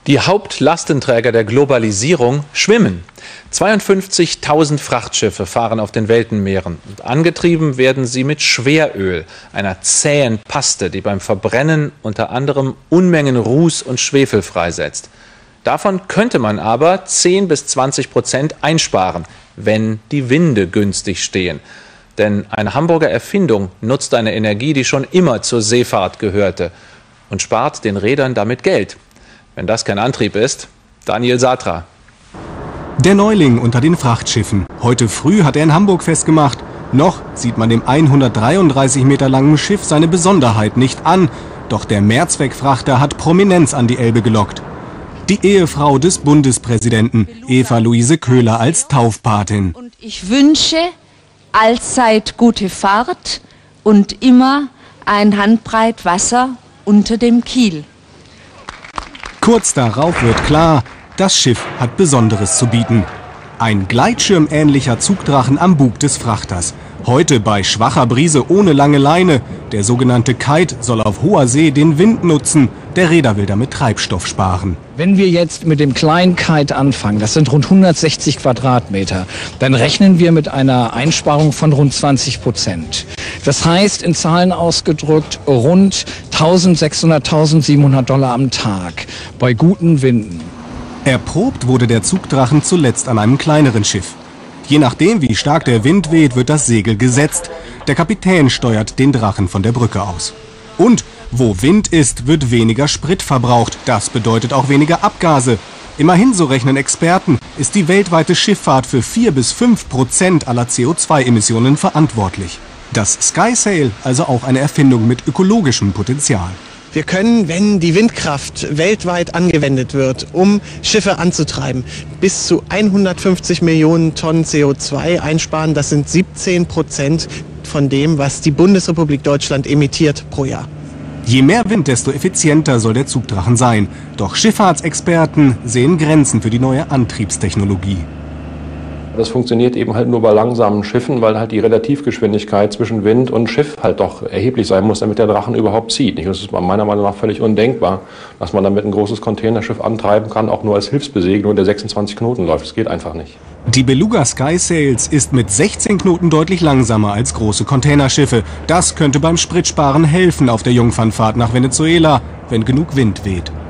Die Hauptlastenträger der Globalisierung schwimmen. 52.000 Frachtschiffe fahren auf den Weltenmeeren. Und angetrieben werden sie mit Schweröl, einer zähen Paste, die beim Verbrennen unter anderem Unmengen Ruß und Schwefel freisetzt. Davon könnte man aber 10 bis 20% einsparen, wenn die Winde günstig stehen. Denn eine Hamburger Erfindung nutzt eine Energie, die schon immer zur Seefahrt gehörte und spart den Reedern damit Geld. Wenn das kein Antrieb ist, Daniel Satra. Der Neuling unter den Frachtschiffen. Heute früh hat er in Hamburg festgemacht. Noch sieht man dem 133 Meter langen Schiff seine Besonderheit nicht an. Doch der Mehrzweckfrachter hat Prominenz an die Elbe gelockt. Die Ehefrau des Bundespräsidenten, Eva Luise Köhler, als Taufpatin. Und ich wünsche allzeit gute Fahrt und immer ein Handbreit Wasser unter dem Kiel. Kurz darauf wird klar, das Schiff hat Besonderes zu bieten. Ein gleitschirmähnlicher Zugdrachen am Bug des Frachters. Heute bei schwacher Brise ohne lange Leine. Der sogenannte Kite soll auf hoher See den Wind nutzen. Der Reeder will damit Treibstoff sparen. Wenn wir jetzt mit dem kleinen Kite anfangen, das sind rund 160 Quadratmeter, dann rechnen wir mit einer Einsparung von rund 20%. Das heißt, in Zahlen ausgedrückt, rund 1.600, 1.700 $ am Tag bei guten Winden. Erprobt wurde der Zugdrachen zuletzt an einem kleineren Schiff. Je nachdem, wie stark der Wind weht, wird das Segel gesetzt. Der Kapitän steuert den Drachen von der Brücke aus. Und wo Wind ist, wird weniger Sprit verbraucht. Das bedeutet auch weniger Abgase. Immerhin, so rechnen Experten, ist die weltweite Schifffahrt für 4 bis 5% aller CO2-Emissionen verantwortlich. Das Skysail also auch eine Erfindung mit ökologischem Potenzial. Wir können, wenn die Windkraft weltweit angewendet wird, um Schiffe anzutreiben, bis zu 150 Millionen Tonnen CO2 einsparen. Das sind 17% von dem, was die Bundesrepublik Deutschland emittiert pro Jahr. Je mehr Wind, desto effizienter soll der Zugdrachen sein. Doch Schifffahrtsexperten sehen Grenzen für die neue Antriebstechnologie. Das funktioniert eben halt nur bei langsamen Schiffen, weil halt die Relativgeschwindigkeit zwischen Wind und Schiff halt doch erheblich sein muss, damit der Drachen überhaupt zieht. Das ist meiner Meinung nach völlig undenkbar, dass man damit ein großes Containerschiff antreiben kann, auch nur als Hilfsbesegelung, der 26 Knoten läuft. Das geht einfach nicht. Die Beluga Skysails ist mit 16 Knoten deutlich langsamer als große Containerschiffe. Das könnte beim Spritsparen helfen auf der Jungfernfahrt nach Venezuela, wenn genug Wind weht.